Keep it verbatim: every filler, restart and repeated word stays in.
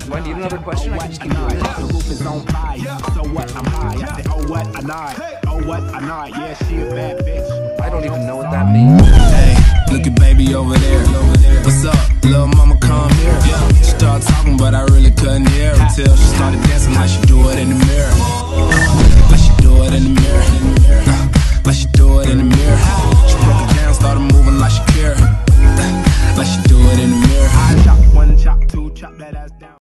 Do I need another question? I can just keep doing it. The roof is on fire. So what? I'm high. I said, oh what? I'm not. Oh what? I'm not. Yeah, she a bad bitch. I don't even know what that means. Hey, look at baby over there. What's up, little mama? Come here. She started talking, but I really couldn't hear her until she started dancing like she do it in the mirror. Like she do it in the mirror. Like she do it in the mirror. She broke it down, started moving like she care. Like she do it in the mirror. I chop one, chop two, chop that ass down.